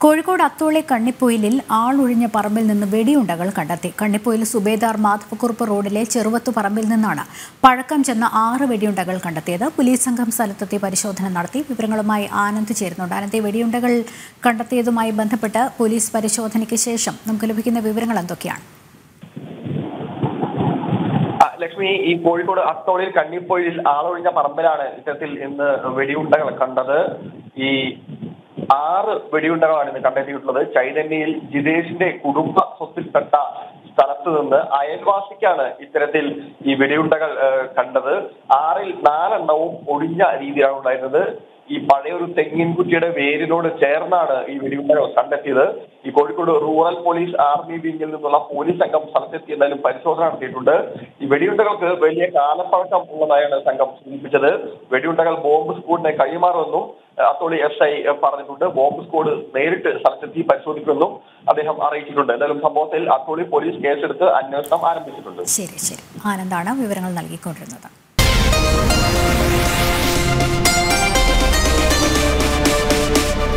കോഴിക്കോട് അത്തോളി കണ്ണിപ്പൊയിലിൽ ആളൊഴിഞ്ഞ പറമ്പിൽ നിന്ന് വെടിയുണ്ടകൾ കണ്ടെത്തി. കണ്ണിപ്പൊയിൽ സുബേദാർ മാധവക്കുറുപ്പ് റോഡിലെ ചെറുവത്തു പറമ്പിൽ നിന്നാണ് പഴക്കം ചെന്ന 6 വെടിയുണ്ടകൾ കണ്ടെത്തിയത്. പോലീസ് സംഘം സ്ഥലത്തെത്തി പരിശോധന നടത്തി. വിവരങ്ങളുമായി ആനന്ദ് ചേരുന്നുണ്ട്. ആനന്ദ്, വെടിയുണ്ടകൾ കണ്ടെത്തിയതുമായി ബന്ധപ്പെട്ട് പോലീസ് പരിശോധനയ്ക്ക് ശേഷം നമുക്ക് ലഭിക്കുന്ന വിവരങ്ങൾ എന്തൊക്കെയാണ്? ലക്ഷ്മി, ഈ കോഴിക്കോട് അത്തോളിയിൽ കണ്ണിപ്പൊയിൽ ആളൊഴിഞ്ഞ പറമ്പിലാണ് ഇത്തരത്തിൽ ഇന്ന് വെടിയുണ്ടകൾ കണ്ടത്. ഈ 6 വെടിയുണ്ടകളാണ് ഇന്ന് കണ്ടെത്തിയിട്ടുള്ളത്. ചൈതന്യയിൽ ജിതേഷിന്റെ കുടുംബ സ്വത്തിൽപ്പെട്ട സ്ഥലത്ത് നിന്ന് അയൽവാസിക്കാണ് ഇത്തരത്തിൽ ഈ വെടിയുണ്ടകൾ കണ്ടത്. 6ൽ 4 എണ്ണവും ഒടിഞ്ഞ രീതിയിലാണ് ഉണ്ടായിരുന്നത്. ഈ പഴയൊരു തെങ്ങിൻ കുറ്റിയുടെ വേരിനോട് ചേർന്നാണ് ഈ വെടിയുണ്ടകൾ കണ്ടെത്തിയത്. ഈ കോഴിക്കോട് റൂറൽ പോലീസ് ആർമി വിംഗിൽ നിന്നുള്ള പോലീസ് സംഘം സ്ഥലത്തെത്തി എന്തായാലും പരിശോധന നടത്തിയിട്ടുണ്ട്. ഈ വെടിയുണ്ടകൾക്ക് വലിയ കാലപ്പഴക്കം ഉള്ളതായാണ് സംഘം സൂചിപ്പിച്ചത്. വെടിയുണ്ടകൾ ബോംബ് സ്ക്വാഡിനെ കൈമാറുമെന്നും അത്തോളി SI പറഞ്ഞിട്ടുണ്ട്. ബോംബ് സ്ക്വാഡ് നേരിട്ട് സ്ഥലത്തെത്തി പരിശോധിക്കുമെന്നും അദ്ദേഹം അറിയിച്ചിട്ടുണ്ട്. എന്തായാലും സംഭവത്തിൽ അത്തോളി പോലീസ് കേസെടുത്ത് അന്വേഷണം ആരംഭിച്ചിട്ടുണ്ട്. ശരി, ആനന്ദാണ് വിവരങ്ങൾ നൽകിക്കൊണ്ടിരുന്നത്.